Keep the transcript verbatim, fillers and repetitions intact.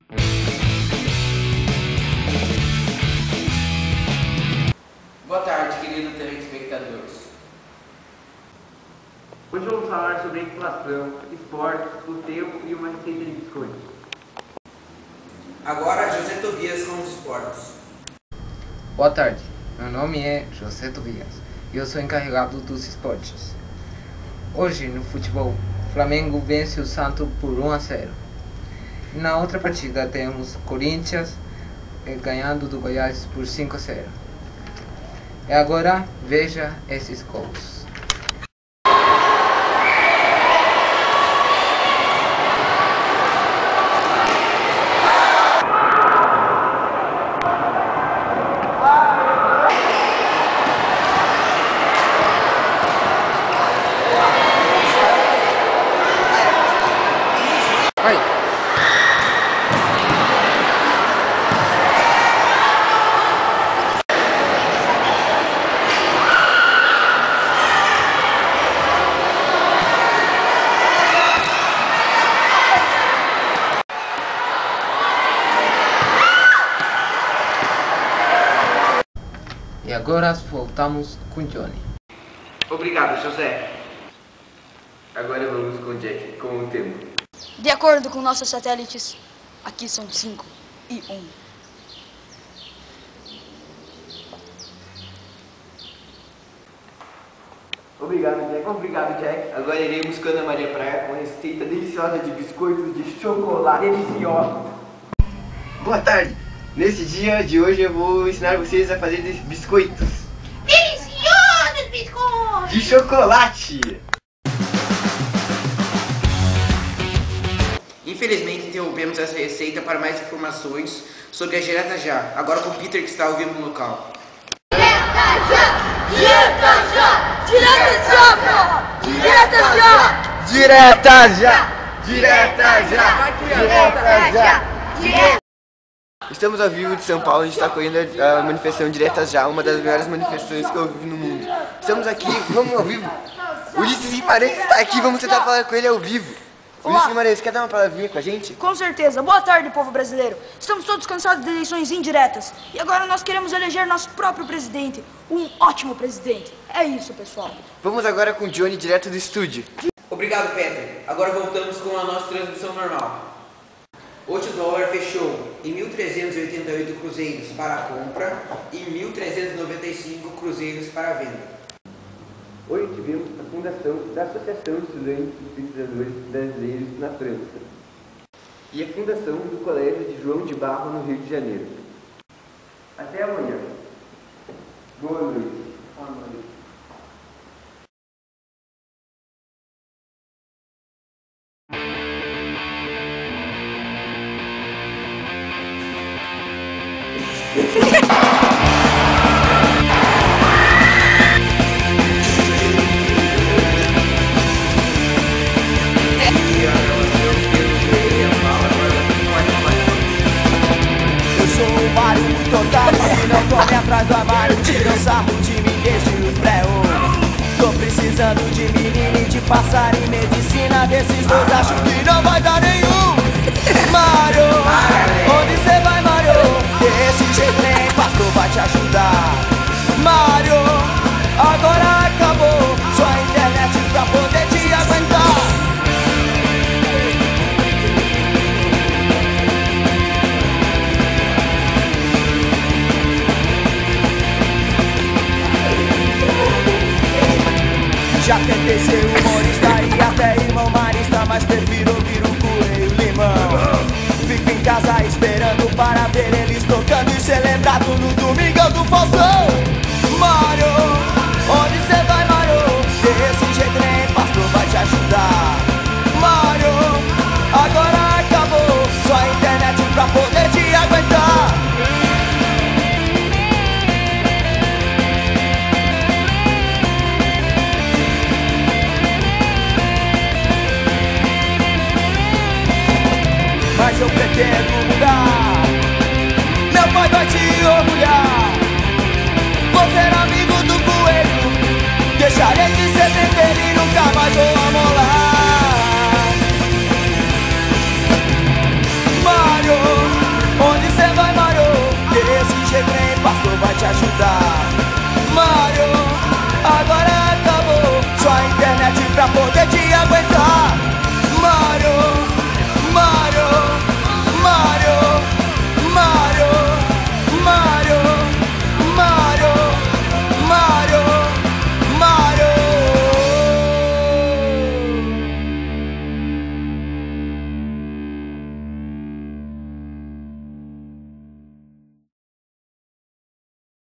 Boa tarde, queridos telespectadores. Hoje vamos falar sobre a inflação, esportes, o tempo e uma receita de biscoitos. Agora, José Tobias com os esportes. Boa tarde, meu nome é José Tobias e eu sou encarregado dos esportes. Hoje, no futebol, o Flamengo vence o Santos por um a zero. Na outra partida, temos Corinthians eh, ganhando do Goiás por cinco a zero. E agora, veja esses gols. E agora voltamos com Johnny. Obrigado, José. Agora vamos com o Jack, com o tempo. De acordo com nossos satélites, aqui são cinco e um. Obrigado, Jack. Obrigado, Jack. Agora iremos com Ana Maria Praia com receita deliciosa de biscoitos de chocolate. Deliciosa. Boa tarde. Nesse dia de hoje eu vou ensinar vocês a fazer biscoitos. Deliciosos biscoitos! De chocolate. Infelizmente, interrompemos essa receita para mais informações sobre a Direta Já. Agora com o Peter, que está ao vivo no local. Direta já! Direta já! Direta já, porra! Direta já! Direta já! Direta já! Direta já! Direta. Estamos ao vivo de São Paulo, a gente está correndo a manifestação Direta Já, uma das melhores manifestações que eu vi no mundo. Estamos aqui, vamos ao vivo. Ulisses Guimarães está aqui, vamos tentar falar com ele ao vivo. Ulisses Guimarães, quer dar uma palavrinha com a gente? Com certeza. Boa tarde, povo brasileiro. Estamos todos cansados de eleições indiretas. E agora nós queremos eleger nosso próprio presidente. Um ótimo presidente. É isso, pessoal. Vamos agora com o Johnny, direto do estúdio. Obrigado, Peter. Agora voltamos com a nossa transmissão normal. Hoje o dólar fechou em mil trezentos e oitenta e oito cruzeiros para a compra e mil trezentos e noventa e cinco cruzeiros para a venda. Hoje tivemos a fundação da Associação de Estudantes e Pesquisadores Brasileiros na França e a fundação do Colégio de João de Barro no Rio de Janeiro. Até amanhã. Boa noite. Boa noite. Eu sou o Mário muito otário que não corre atrás do armário, tira o sarro de mim desde o pré. Tô precisando de menino e de passar em medicina, desses dois acho que não vai dar nenhum. Mário, onde cê vai, Mário? Desse jeito nem pastor vai te ajudar. Mário, agora acabou sua internet pra poder te aguentar. Já tentei ser humorista e até irmão marista, mas prefiro ouvir o Coelho Limão. Fico em casa esperando para ver eles tocando e ser lembrado no Domingão do Faustão. Mário, onde cê vai, Mário? Desse jeito nem pastor vai te ajudar. Mário, agora acabou só a internet pra poder te aguentar. Mas eu pretendo mudar. Meu pai vai te orgulhar.